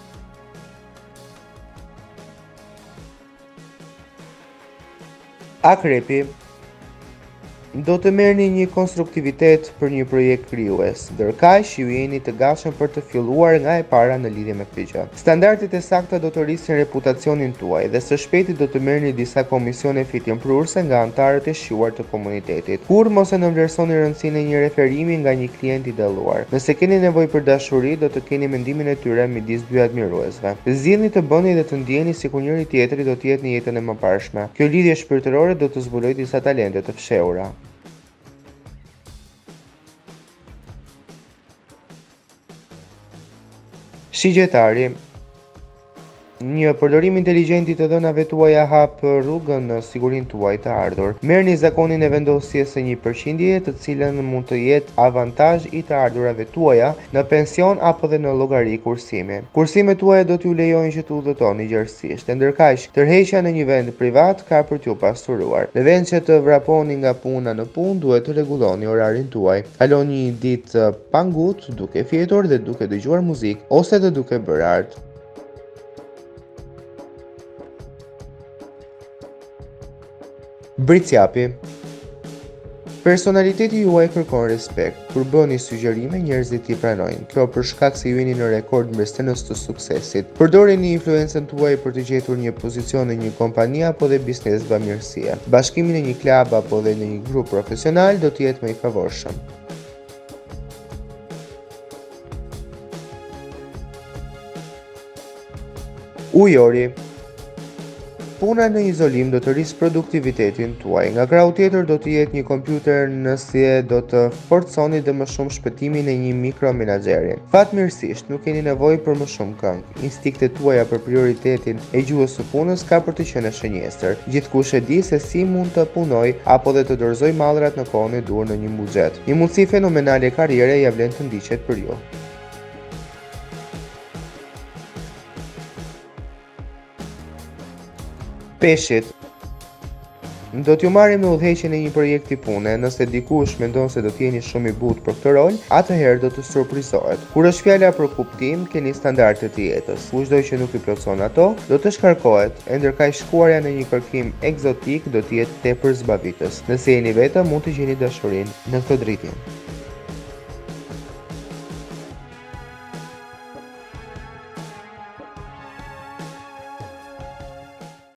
Akrepi. Do të merrni një konstruktivitet për një projekt krijues, ndërkaq ju jeni të gatshëm për të filluar nga e para në lidhje me këtë gjë. Standardet e sakta do të rrisin reputacionin tuaj dhe së shpejti do të merrni disa komisione fitimprurse nga anëtarët e shquar të komunitetit. Kur mos e nënvlerësoni rëndësinë e një referimi nga një klient i dalluar. Nëse keni nevojë për dashuri, do të keni mendimin e tyre midis dy admiruesve. Zgjidhni të bëni dhe të ndjeni sikur njëri tjetri do të jetë në jetën e mëparshme. Kjo lidhje shpirtërore do të zbulojë disa talente të fshehura. Shigjetari. Një përdorim inteligjent i të dhënave tuaja hap rrugën në sigurinë tuaj të ardhur. Merrni zakonin e vendosjes së një përqindjeje të cilën mund të jetë avantazh i të ardhurave tuaja në pension apo dhe në llogari kursimi. Kursimet tuaja do t'ju lejojnë që të udhëtoni gjerësisht. Ndërkaq, tërheqja në një vend privat ka për t'ju pasuruar. Në vend që të vraponi nga puna në punë, duhet të rregulloni orarin tuaj. Kaloni një ditë pa ngut, duke fjetur dhe duke dëgjuar muzikë ose të duke bërë art. Britsjapi. Personaliteti juaj kërkon respekt. Kur bëni sugjerime, njerëzit i pranojnë. Kjo për shkak se ju jeni në rekord mbështetës të suksesit. Përdorini influencën tuaj për të gjetur një pozicion në një kompani apo dhe biznes bamirësie. Bashkimi në një klub apo dhe në një grup profesional do të jetë më i favorshëm. Ujori. Puna në izolim do të rrisë produktivitetin tuaj. Nga krau tjetër do të jetë një kompjuter nëse do të forconi dhe më shumë shpëtimin e një mikromenaxheri. Fatmirësisht, nuk keni nevojë për më shumë këngë. Instiktet tuaja për prioritetin e gjuhës së punës ka për të qenë shënjestër. Gjithkush e di se si mund të punoj apo dhe të dorëzoj mallrat në kohën e dur në një buxhet. Një mundësi fenomenale karriere ja vlen të ndiqet për ju. Peshqit. Do t'ju marrim në udhëheqjen e një projekti pune. Nëse dikush mendon se do t'jeni shumë i butë për këtë rol, atëherë do të surprizohet. Kur është fjala për kuptim, keni standarde të jetës. Kushdo që nuk i plotson ato, do të shkarkohet. E ndërkaq shkuarja në një kërkim egzotik do të jetë tepër zbavitës. Nëse jeni vetëm, mund të gjeni dashurinë në këtë drejtim.